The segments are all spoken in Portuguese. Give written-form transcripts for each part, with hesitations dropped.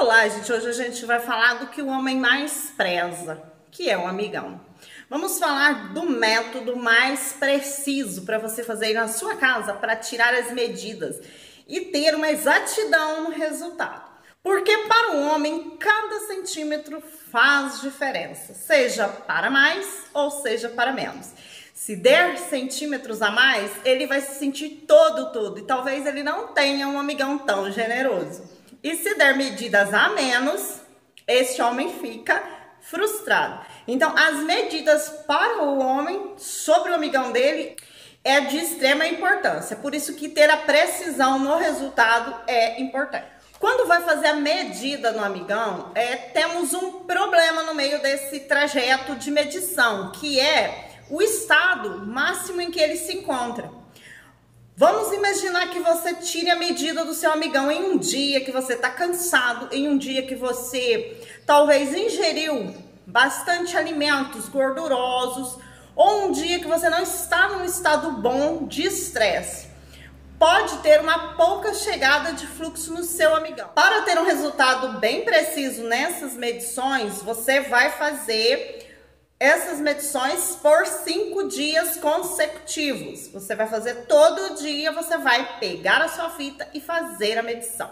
Olá, gente. Hoje a gente vai falar do que o homem mais preza, que é o amigão. Vamos falar do método mais preciso para você fazer na sua casa para tirar as medidas e ter uma exatidão no resultado. Porque para o homem, cada centímetro faz diferença, seja para mais ou seja para menos. Se der centímetros a mais, ele vai se sentir todo e talvez ele não tenha um amigão tão generoso. E se der medidas a menos, este homem fica frustrado. Então, as medidas para o homem sobre o amigão dele é de extrema importância. Por isso que ter a precisão no resultado é importante. Quando vai fazer a medida no amigão, temos um problema no meio desse trajeto de medição, que é o estado máximo em que ele se encontra. Vamos imaginar que você tire a medida do seu amigão em um dia que você está cansado, em um dia que você talvez ingeriu bastante alimentos gordurosos, ou um dia que você não está num estado bom de estresse. Pode ter uma pouca chegada de fluxo no seu amigão. Para ter um resultado bem preciso nessas medições, você vai fazer essas medições por 5 dias consecutivos. Você vai fazer todo dia, você vai pegar a sua fita e fazer a medição.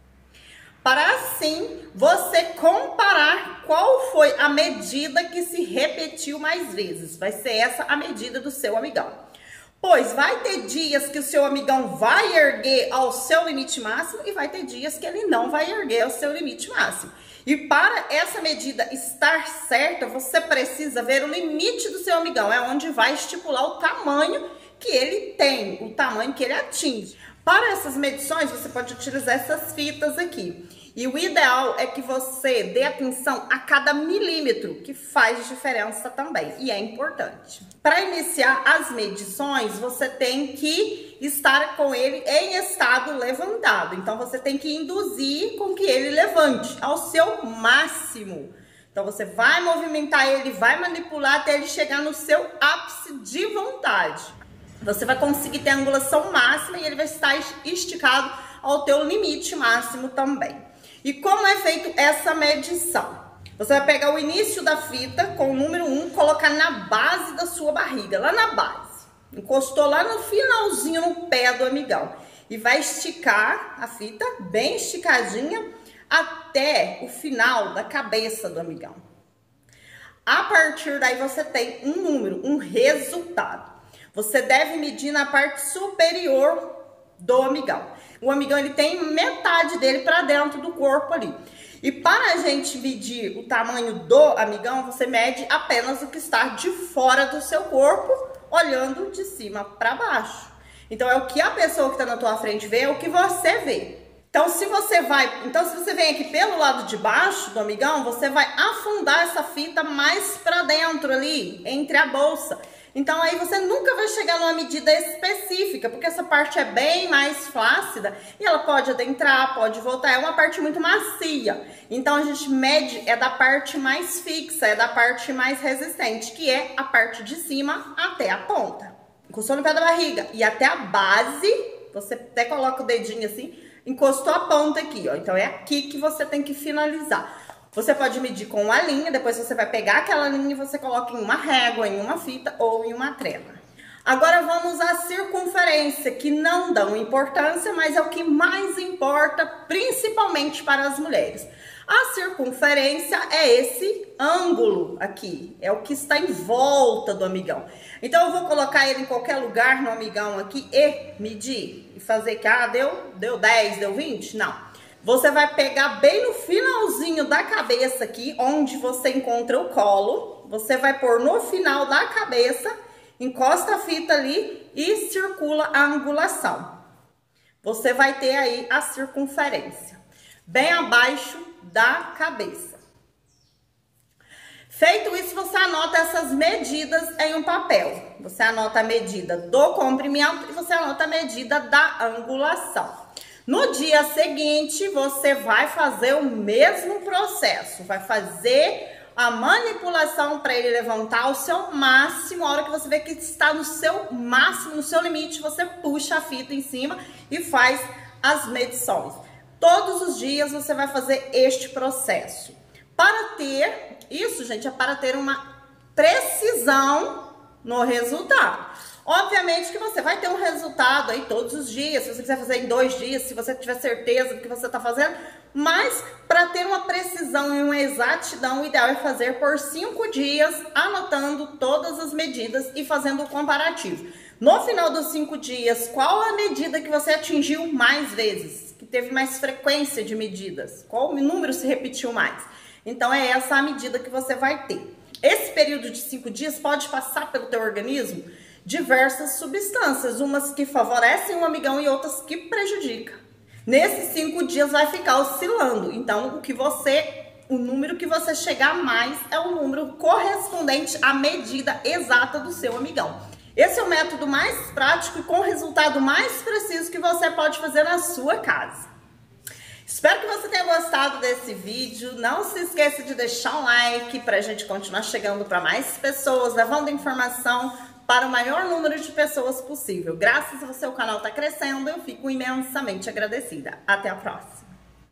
Para assim, você comparar qual foi a medida que se repetiu mais vezes. Vai ser essa a medida do seu amigão. Pois vai ter dias que o seu amigão vai erguer ao seu limite máximo e vai ter dias que ele não vai erguer ao seu limite máximo. E para essa medida estar certa, você precisa ver o limite do seu amigão. É onde vai estipular o tamanho que ele tem, o tamanho que ele atinge. Para essas medições, você pode utilizar essas fitas aqui. E o ideal é que você dê atenção a cada milímetro, que faz diferença também, e é importante. Para iniciar as medições, você tem que estar com ele em estado levantado. Então, você tem que induzir com que ele levante ao seu máximo. Então, você vai movimentar ele, vai manipular até ele chegar no seu ápice de vontade. Você vai conseguir ter a angulação máxima e ele vai estar esticado ao teu limite máximo também. E como é feito essa medição? Você vai pegar o início da fita com o número 1, colocar na base da sua barriga, lá na base. Encostou lá no finalzinho, no pé do amigão. E vai esticar a fita bem esticadinha até o final da cabeça do amigão. A partir daí você tem um número, um resultado. Você deve medir na parte superior do amigão. O amigão, ele tem metade dele para dentro do corpo ali. E para a gente medir o tamanho do amigão, você mede apenas o que está de fora do seu corpo, olhando de cima para baixo. Então, é o que a pessoa que está na tua frente vê, é o que você vê. Então, se você vem aqui pelo lado de baixo do amigão, você vai afundar essa fita mais para dentro ali, entre a bolsa. Então, aí você nunca vai chegar numa medida específica, porque essa parte é bem mais flácida e ela pode adentrar, pode voltar, é uma parte muito macia. Então, a gente mede da parte mais fixa, da parte mais resistente, que é a parte de cima até a ponta. Encostou no pé da barriga e até a base, você até coloca o dedinho assim, encostou a ponta aqui, ó. Então, é aqui que você tem que finalizar. Você pode medir com uma linha, depois você vai pegar aquela linha e você coloca em uma régua, em uma fita ou em uma trena. Agora vamos à circunferência, que não dão importância, mas é o que mais importa, principalmente para as mulheres. A circunferência é esse ângulo aqui, é o que está em volta do amigão. Então, eu vou colocar ele em qualquer lugar no amigão aqui e medir. E fazer que, deu 10, deu 20? Não. Você vai pegar bem no finalzinho da cabeça aqui, onde você encontra o colo. Você vai pôr no final da cabeça, encosta a fita ali e circula a angulação. Você vai ter aí a circunferência, bem abaixo da cabeça. Feito isso, você anota essas medidas em um papel. Você anota a medida do comprimento e você anota a medida da angulação. No dia seguinte, você vai fazer o mesmo processo, vai fazer a manipulação para ele levantar o seu máximo. A hora que você vê que está no seu máximo, no seu limite, você puxa a fita em cima e faz as medições. Todos os dias você vai fazer este processo. Para ter, isso, gente, é para ter uma precisão no resultado. Obviamente que você vai ter um resultado aí todos os dias, se você quiser fazer em 2 dias, se você tiver certeza do que você está fazendo, mas para ter uma precisão e uma exatidão, o ideal é fazer por 5 dias, anotando todas as medidas e fazendo o comparativo. No final dos 5 dias, qual a medida que você atingiu mais vezes? Que teve mais frequência de medidas? Qual número se repetiu mais? Então é essa a medida que você vai ter. Esse período de 5 dias pode passar pelo teu organismo diversas substâncias, umas que favorecem o amigão e outras que prejudicam. Nesses 5 dias vai ficar oscilando. Então o número que você chegar mais é o número correspondente à medida exata do seu amigão. Esse é o método mais prático e com o resultado mais preciso que você pode fazer na sua casa. Espero que você tenha gostado desse vídeo. Não se esqueça de deixar um like para a gente continuar chegando para mais pessoas, levando informação para o maior número de pessoas possível. Graças a você o canal está crescendo, eu fico imensamente agradecida. Até a próxima!